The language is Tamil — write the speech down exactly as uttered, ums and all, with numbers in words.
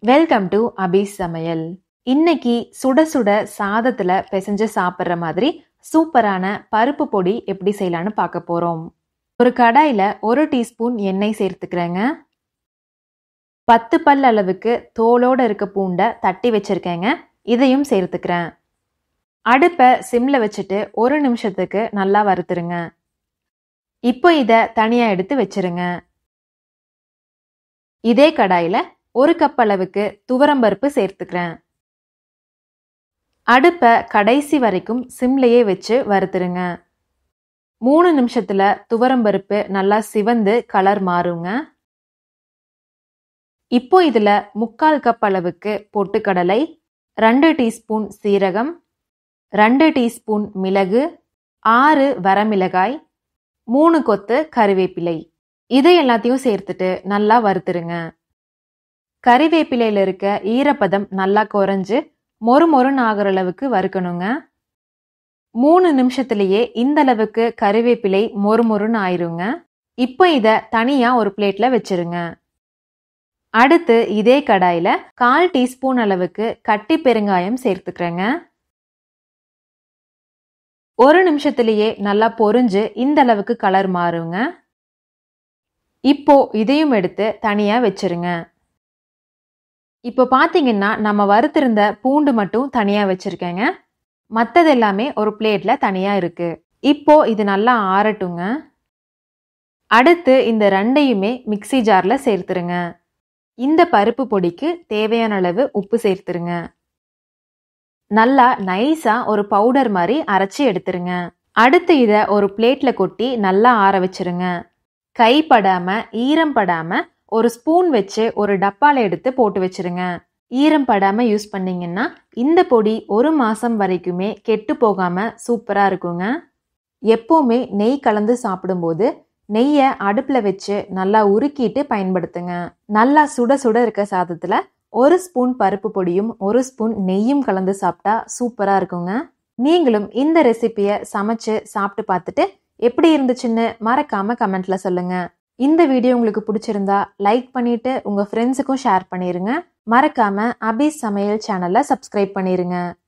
வெல்கம் டு அபி சமையல். இன்னைக்கு சுட சுட சாதத்துல பிசைஞ்சு சாப்பிட்ற மாதிரி சூப்பரான பருப்பு பொடி எப்படி செய்யலான்னு பார்க்க போறோம். ஒரு கடாயில ஒரு டீஸ்பூன் எண்ணெய் சேர்த்துக்கிறேங்க. பத்து பல் அளவுக்கு தோலோட இருக்க பூண்டை தட்டி வச்சிருக்கேங்க. இதையும் சேர்த்துக்கிறேன். அடுப்பை சிம்ல வச்சுட்டு ஒரு நிமிஷத்துக்கு நல்லா வறுத்துருங்க. இப்போ இதை தனியா எடுத்து வச்சிருங்க. இதே கடாயில ஒரு கப் அளவுக்கு துவரம்பருப்பு சேர்த்துக்கிறேன். அடுப்பை கடைசி வரைக்கும் சிம்லையே வச்சு வறுத்துருங்க. மூணு நிமிஷத்துல துவரம்பருப்பு நல்லா சிவந்து கலர் மாறுங்க. இப்போ இதுல முக்கால் கப் அளவுக்கு பொட்டுக்கடலை, ரெண்டு டீஸ்பூன் சீரகம், ரெண்டு டீஸ்பூன் மிளகு, ஆறு வரமிளகாய், மூணு கொத்து கறிவேப்பிலை, இதை எல்லாத்தையும் சேர்த்துட்டு நல்லா வறுத்துருங்க. கறிவேப்பிலையில இருக்க ஈரப்பதம் நல்லா குறைஞ்சு மொறு மொறுன்னு ஆகிற அளவுக்கு வறுக்கணுங்க. மூணு நிமிஷத்துலயே இந்த அளவுக்கு கறிவேப்பிலை மொறு மொறுன்னு ஆயிருங்க. இப்போ இதை தனியா ஒரு பிளேட்ல வச்சிருங்க. அடுத்து இதே கடாயில கால் டீஸ்பூன் அளவுக்கு கட்டி பெருங்காயம் சேர்த்துக்கிறேங்க. ஒரு நிமிஷத்துலயே நல்லா பொரிஞ்சு இந்த அளவுக்கு கலர் மாறுங்க. இப்போ இதையும் எடுத்து தனியா வச்சிருங்க. இப்போ பார்த்தீங்கன்னா நம்ம வறுத்திருந்த பூண்டு மட்டும் தனியாக வச்சுருக்கேங்க. மற்றது எல்லாமே ஒரு பிளேட்டில் தனியாக இருக்குது. இப்போ இது நல்லா ஆறட்டுங்க. அடுத்து இந்த ரெண்டையுமே மிக்சி ஜாரில் சேர்த்துருங்க. இந்த பருப்பு பொடிக்கு தேவையான அளவு உப்பு சேர்த்துருங்க. நல்லா நைஸாக ஒரு பவுடர் மாதிரி அரைச்சி எடுத்துருங்க. அடுத்து இதை ஒரு பிளேட்டில் கொட்டி நல்லா ஆற வச்சிருங்க. கைப்படாமல் ஈரம் படாமல் ஒரு ஸ்பூன் வச்சு ஒரு டப்பால எடுத்து போட்டு வச்சிருங்க. ஈரம் படாம யூஸ் பண்ணீங்கன்னா இந்த பொடி ஒரு மாசம் வரைக்குமே கெட்டு போகாம சூப்பரா இருக்குங்க. எப்பவுமே நெய் கலந்து சாப்பிடும்போது நெய்யை அடுப்புல வச்சு நல்லா உருக்கிட்டு பயன்படுத்துங்க. நல்லா சுட சுட இருக்க சாதத்துல ஒரு ஸ்பூன் பருப்பு பொடியும் ஒரு ஸ்பூன் நெய்யும் கலந்து சாப்பிட்டா சூப்பரா இருக்குங்க. நீங்களும் இந்த ரெசிபியை சமைச்சு சாப்பிட்டு பார்த்துட்டு எப்படி இருந்துச்சுன்னு மறக்காம கமெண்ட்ல சொல்லுங்க. இந்த வீடியோ உங்களுக்கு பிடிச்சிருந்தா லைக் பண்ணிட்டு உங்க ஃப்ரெண்ட்ஸுக்கும் ஷேர் பண்ணிருங்க. மறக்காம அபி சமையல் சேனலை சப்ஸ்கிரைப் பண்ணிருங்க.